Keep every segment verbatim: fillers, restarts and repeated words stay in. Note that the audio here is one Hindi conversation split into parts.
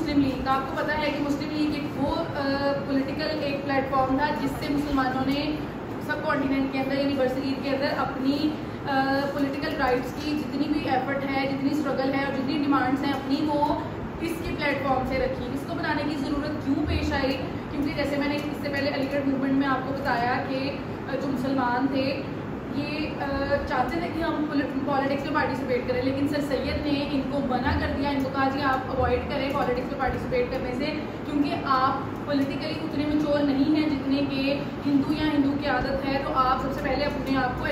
मुस्लिम लीग। आपको पता है कि मुस्लिम लीग एक वो पॉलिटिकल एक प्लेटफॉर्म था जिससे मुसलमानों ने सब कॉन्टिनेंट के अंदर यानी बरसगीर के अंदर अपनी पॉलिटिकल राइट्स की जितनी भी एफर्ट है, जितनी स्ट्रगल है और जितनी डिमांड्स हैं अपनी, वो इसके प्लेटफॉर्म से रखी। इसको बनाने की ज़रूरत क्यों पेश आई? क्योंकि जैसे मैंने इससे पहले अलीगढ़ मूवमेंट में आपको बताया कि जो मुसलमान थे ये चाहते थे कि हम पॉलिटिक्स में पार्टिसिपेट करें, लेकिन सर सैयद ने इनको मना कर दिया। इनको कहा जी आप अवॉइड करें पॉलिटिक्स में पार्टिसिपेट करने से, क्योंकि आप पॉलिटिकली उतने मैच्योर नहीं हैं जितने के हिंदू या हिंदू की आदत है। तो आप सबसे पहले अपने आप को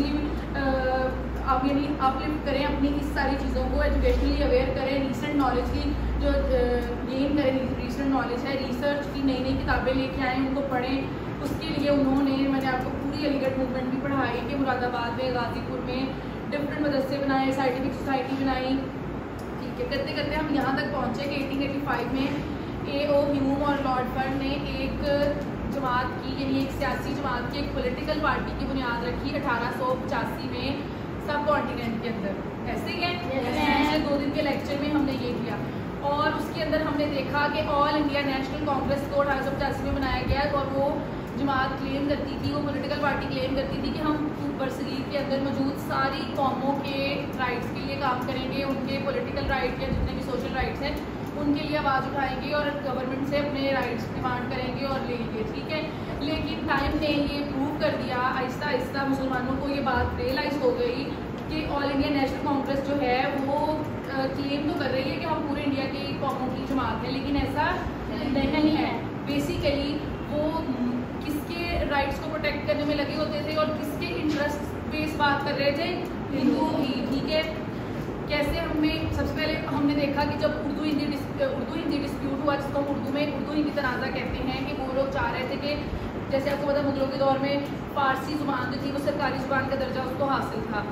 एजुकेशनली आप यानी अपलिफ्ट करें, अपनी इस सारी चीज़ों को एजुकेशनली अवेयर करें, रीसेंट नॉलेज की जो गेन करें, रीसेंट नॉलेज है, रिसर्च की नई नई किताबें लेके आएँ, उनको पढ़ें। उसके लिए उन्होंने, मैंने आपको पूरी अलीगढ़ मूवमेंट भी पढ़ाई कि मुरादाबाद में, गाजीपुर में डिफरेंट मदरसे बनाए, साइंटिफिक सोसाइटी बनाई। ठीक है, करते करते हम यहाँ तक पहुँचे कि एटीन एटी फाइव में ए ओ ह्यूम और लॉर्ड फर्न ने एक जमात की यानी एक सियासी जमात की, एक पॉलिटिकल पार्टी की बुनियाद रखी अठारह सौ पचासी में सब कॉन्टिनेंट के अंदर। ऐसे ही है, yes. दो दिन के लेक्चर में हमने ये किया और उसके अंदर हमने देखा कि ऑल इंडिया नेशनल कांग्रेस को अठारह सौ पचासी में बनाया गया और वो जमात क्लेम करती थी, वो पॉलिटिकल पार्टी क्लेम करती थी कि हम बरसगीर के अंदर मौजूद सारी कौमों के राइट्स के लिए काम करेंगे, उनके पॉलिटिकल राइट या जितने भी सोशल राइट्स हैं उनके लिए आवाज़ उठाएंगे और गवर्नमेंट से अपने राइट्स डिमांड करेंगे और लेंगे। ठीक है, लेकिन टाइम ने ये प्रूव कर दिया, आहिस्ता आहिस्ता मुसलमानों को ये बात रियलाइज़ हो गई कि ऑल इंडिया नेशनल कांग्रेस जो है वो क्लेम तो कर रही है कि हम पूरे इंडिया की कौमों की जमात है, लेकिन ऐसा नहीं है। बेसिकली वो किसके राइट्स को प्रोटेक्ट करने में लगे होते थे और किसके इंटरेस्ट बेस बात कर रहे थे? हिंदू ही। ठीक है, कैसे हमें सबसे पहले हमने देखा कि जब उर्दू हिंदी उर्दू हिंदी डिस्प्यूट हुआ, जिसको उर्दू में उर्दू हिंदी तनाज़ा कहते हैं, कि वो लोग चाह रहे थे कि जैसे आपको पता मुगलों के दौर में फ़ारसी ज़ुबान जो थी वो सरकारी ज़ुबान का दर्जा उसको हासिल था,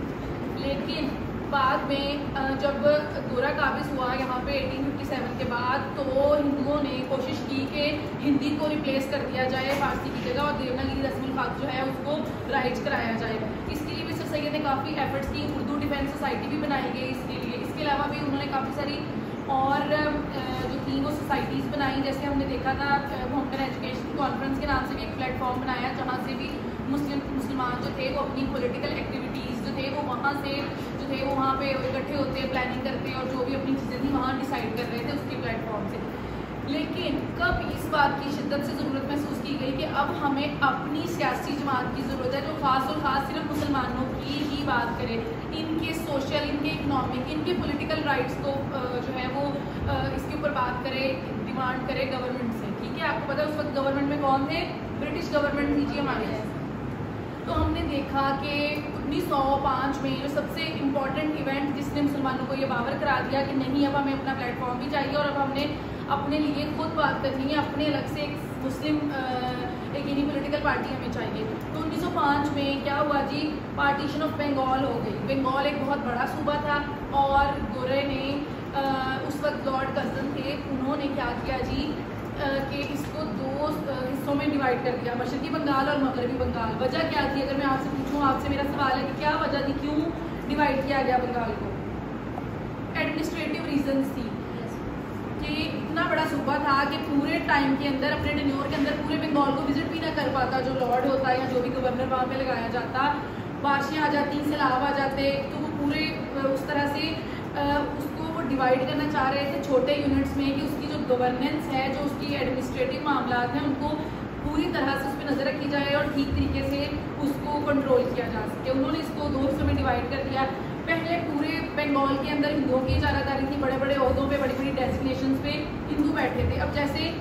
लेकिन बाद में जब गोरा काबिज हुआ यहाँ पे एटीन फिफ्टी सेवन के बाद, तो हिंदुओं ने कोशिश की कि हिंदी को रिप्लेस कर दिया जाए फारसी की जगह और देवनागरी रस्मुल खाक जो है उसको राइज कराया जाए। इसके लिए भी सर सैयद ने काफ़ी एफर्ट्स की, उर्दू डिफेंस सोसाइटी भी बनाई गई इसके लिए। इसके अलावा भी उन्होंने काफ़ी सारी और जो थी वो सोसाइटीज़ बनाई, जैसे हमने देखा था मोहम्मदन एजुकेशन कॉन्फ्रेंस के नाम से भी एक प्लेटफॉर्म बनाया जहाँ से भी मुस्लिम मुसलमान जो थे वो अपनी पॉलिटिकल एक्टिविटीज़ जो थे वो वहाँ से जो थे वो वहाँ पे इकट्ठे होते, प्लानिंग करते और जो भी अपनी चीज़ें थी वहाँ डिसाइड कर रहे थे उसके प्लेटफॉर्म से। लेकिन कब इस बात की शिद्दत से ज़रूरत महसूस की गई कि अब हमें अपनी सियासी जमात की ज़रूरत है जो ख़ास और ख़ास सिर्फ मुसलमानों की ही बात करे, इनके सोशल, इनके इकनॉमिक, इनके पॉलिटिकल राइट्स को जो है वो इसके ऊपर बात करे, डिमांड करे गवर्नमेंट से। ठीक है, आपको पता है उस वक्त गवर्नमेंट में कौन थे? ब्रिटिश गवर्नमेंट थी जी हमारे। तो हमने देखा कि उन्नीस सौ पाँच में जो सबसे इम्पॉर्टेंट इवेंट जिसने मुसलमानों को ये बावर करा दिया कि नहीं अब हमें अपना प्लेटफॉर्म भी चाहिए और अब हमने अपने लिए खुद बात करनी है, अपने अलग से एक मुस्लिम एक यही पॉलिटिकल पार्टी हमें चाहिए। तो उन्नीस सौ पाँच में क्या हुआ जी? पार्टीशन ऑफ बंगाल हो गई। बंगाल एक बहुत बड़ा सूबा था और गोरे ने आ, उस वक्त लॉर्ड कर्जन थे, उन्होंने क्या किया जी कि इसको दो हिस्सों में डिवाइड कर दिया, मशरकी बंगाल और मगरबी बंगाल। वजह क्या थी? अगर मैं आपसे पूछूं, आपसे मेरा सवाल है कि क्या वजह थी, क्यों डिवाइड किया गया बंगाल को? एडमिनिस्ट्रेटिव रीजंस थी कि इतना बड़ा सूबा था कि पूरे टाइम के अंदर अपने टेन्योर के अंदर पूरे बंगाल को विजिट भी ना कर पाता जो लॉर्ड होता या जो भी गवर्नर वहाँ पे लगाया जाता। बारिशें आ जाती, सैलाब आ जाते, तो वो पूरे उस तरह से उसको वो डिवाइड करना चाह रहे थे छोटे यूनिट्स में कि उसकी जो गवर्नेंस है, जो उसकी एडमिनिस्ट्रेटिव मामला हैं, उनको पूरी तरह से उस पर नज़र रखी जाए और ठीक तरीके से उसको कंट्रोल किया जा सके। उन्होंने इसको दो हिस्सों में डिवाइड कर दिया। पहले पूरे बंगाल के अंदर हिंदुओं की इजारादारी थी, बड़े बड़े ओहदों पे, बड़ी बड़ी डेजिग्नेशन पे हिंदू बैठे थे। अब जैसे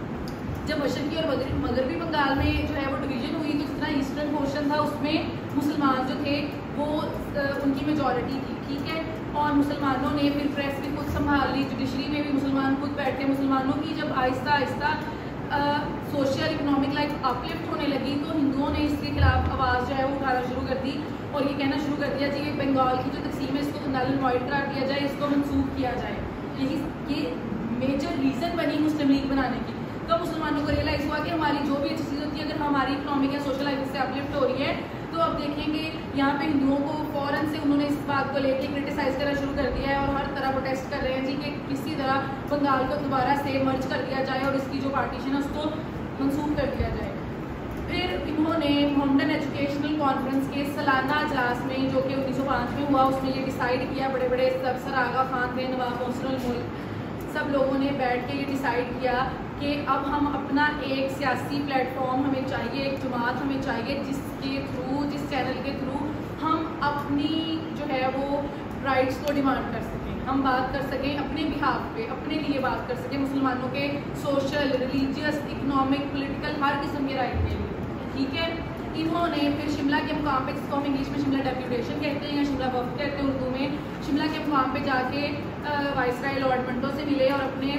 जब मशरकी और मगरबी बंगाल में जो है वो डिवीज़न हुई, तो जितना ईस्टर्न पोर्शन था उसमें मुसलमान जो थे वो उनकी मेजॉरिटी थी। ठीक है, और मुसलमानों ने फिर प्रेस भी खुद संभाल ली, जुडिशरी में भी मुसलमान खुद बैठे। मुसलमानों की जब Aahista Aahista social economic life uplift होने लगी तो हिंदुओं ने इसके खिलाफ आवाज़ जो है वो उठाना शुरू कर दी और ये कहना शुरू कर दिया जी ये बंगाल की जो तकसीम है इसको नल एंड वॉइड करार दिया जाए, इसको मनसूख किया जाए। यही ये मेजर रीज़न बनी मुस्लिम लीग बनाने की। तो मुसलमानों को रियलाइज़ हुआ कि हमारी जो भी अच्छी चीज़ होती है, अगर हमारी इकोनॉमिक या सोशल लाइफ से अपलिफ्ट हो रही है तो अब देखेंगे यहाँ पे हिंदुओं को फ़ौरन से उन्होंने इस बात को लेकर क्रिटिसाइज़ करना शुरू कर दिया है और हर तरह प्रोटेस्ट कर रहे हैं जी कि किसी तरह बंगाल को दोबारा से मर्ज कर दिया जाए और इसकी जो पार्टीशन है उसको मंसूख कर दिया जाए। फिर इन्होंने मोहम्मदन एजुकेशनल कॉन्फ्रेंस के सालाना अजलास में जो कि उन्नीस सौ पाँच में हुआ उसमें ये डिसाइड किया, बड़े बड़े सर आगा खान थे, नवाब मोहसिन मुल्क, सब लोगों ने बैठ के ये डिसाइड किया कि अब हम अपना एक सियासी प्लेटफॉर्म हमें चाहिए, एक जमात हमें चाहिए जिसके थ्रू, जिस चैनल के थ्रू हम अपनी जो है वो राइट्स को डिमांड कर सकें, हम बात कर सकें अपने बिहाफ पे, अपने लिए बात कर सकें मुसलमानों के सोशल, रिलीजियस, इकोनॉमिक, पॉलिटिकल हर किस्म के राइट के लिए। ठीक है, इन्होंने फिर शिमला के मुकाम पे, जिसको हम इंग्लिश में शिमला डेप्यूटेशन कहते हैं या शिमला वफ्द कहते हैं उर्दू में, शिमला के मुकाम पे जाके वाइसराय लॉर्ड मंटो से मिले और अपने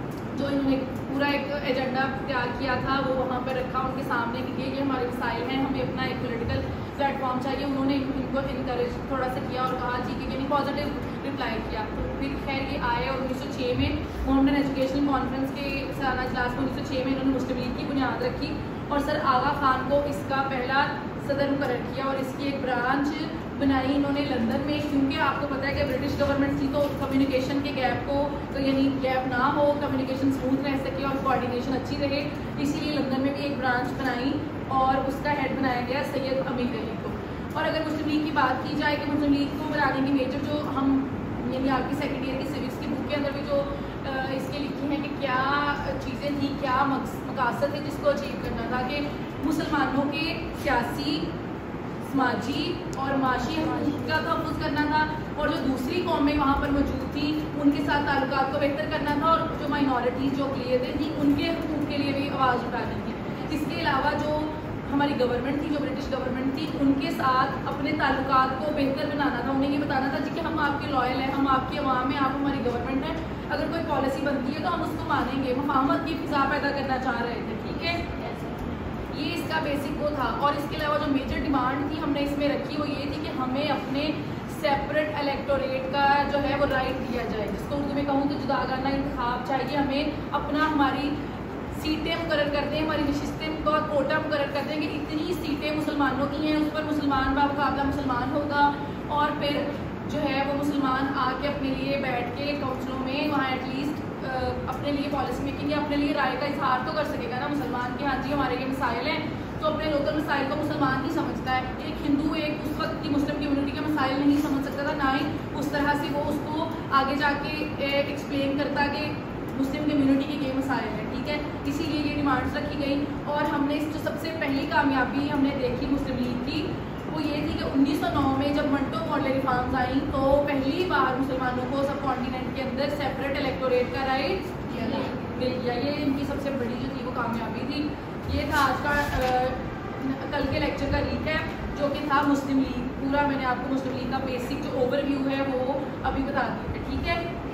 जो इन्होंने पूरा एक एजेंडा तैयार किया था वो वहाँ पर रखा उनके सामने कि ये ये हमारे मसाइल हैं, हमें अपना एक पॉलिटिकल प्लेटफॉर्म चाहिए। उन्होंने इनको इनकरेज थोड़ा सा किया और कहा जी कि यानी पॉजिटिव रिप्लाई किया। तो फिर खैर ये आए और उन्नीस सौ छः में मोहम्मदन एजुकेशनल कॉन्फ्रेंस के सालाना इजलास में उन्नीस सौ छः में इन्होंने मुस्लिम लीग की बुनियाद रखी और सर आगा खान को इसका पहला सदर मुकर्रर किया और इसकी एक ब्रांच बनाई इन्होंने लंदन में, क्योंकि आपको पता है कि ब्रिटिश गवर्नमेंट थी तो कम्युनिकेशन के गैप को तो यानी गैप ना हो, कम्युनिकेशन स्मूथ रह सके और कोऑर्डिनेशन अच्छी रहे, इसीलिए लंदन में भी एक ब्रांच बनाई और उसका हेड बनाया गया सैयद अमीर अली को। और अगर मुस्लिम लीग की बात की जाए कि मुस्लिम लीग को बनाने की मेजर जो हम यानी आपकी सेकेंड ईयर की सिविक्स की बुक के अंदर भी जो इसके लिखी है कि क्या चीज़ें थी, क्या मकसद है जिसको अचीव करना था कि मुसलमानों के सियासी, समाजी और माशी हकूक़ का तहफ़्फ़ुज़ करना था और जो दूसरी कौमें वहाँ पर मौजूद थी उनके साथ ताल्लुकात को बेहतर करना था और जो माइनॉरिटीज़ जो अक़लियतें थी उनके हकूक़ के लिए भी आवाज़ उठानी थी। इसके अलावा जो हमारी गवर्नमेंट थी, जो ब्रिटिश गवर्नमेंट थी, उनके साथ अपने ताल्लुकात को बेहतर बनाना था, उन्हें ये बताना था जी कि हम आपके लॉयल हैं, हम आपकी अवाम हैं, आप हमारी गवर्नमेंट है, अगर कोई पॉलिसी बनती है तो हम उसको मानेंगे। मुफाहमत की फ़िज़ा पैदा करना चाह रहे थे। ठीक है, ये इसका बेसिक वो था। और इसके अलावा जो मेजर डिमांड थी हमने इसमें रखी वो ये थी कि हमें अपने सेपरेट इलेक्टोरेट का जो है वो राइट दिया जाए, जिसको उर्दू में कहूँ तो जुदागाना इंतखाब चाहिए, हमें अपना हमारी सीटें मुकर्रर करते हैं, हमारी नशिस्तें का कोटा मुकर्रर करते हैं कि इतनी सीटें मुसलमानों की हैं, उस पर मुसलमान बामुकाबला मुसलमान होगा और फिर जो है वो मुसलमान आके अपने लिए बैठ के काउंसिलों में वहाँ एटलीस्ट अपने लिए पॉलिसी मेकिंग या अपने लिए राय का इजहार तो कर सकेगा ना मुसलमान कि हाँ जी हमारे ये मसाइल हैं, तो अपने लोकल मसाइल को मुसलमान ही समझता है। एक हिंदू एक उस वक्त की मुस्लिम कम्युनिटी के मसाइल नहीं समझ सकता था, ना ही उस तरह से वो उसको आगे जाके एक्सप्लेन करता कि मुस्लिम कम्युनिटी के ये मसाइल हैं। ठीक है, इसीलिए ये डिमांड्स रखी गई और हमने इस जो सबसे पहली कामयाबी हमने देखी मुस्लिम लीग की वो ये थी कि उन्नीस सौ नौ में जब मंटो मॉडल रिफॉर्म्स आई तो पहली बार मुसलमानों को सब कॉन्टिनेंट के अंदर सेपरेट इलेक्टोरेट का राइट मिल गया। ये इनकी सबसे बड़ी जो थी वो कामयाबी थी। ये था आज का आ, कल के लेक्चर का रीकैप जो कि था मुस्लिम लीग। पूरा मैंने आपको मुस्लिम लीग का बेसिक जो ओवरव्यू है वो अभी बता दिया है। ठीक है।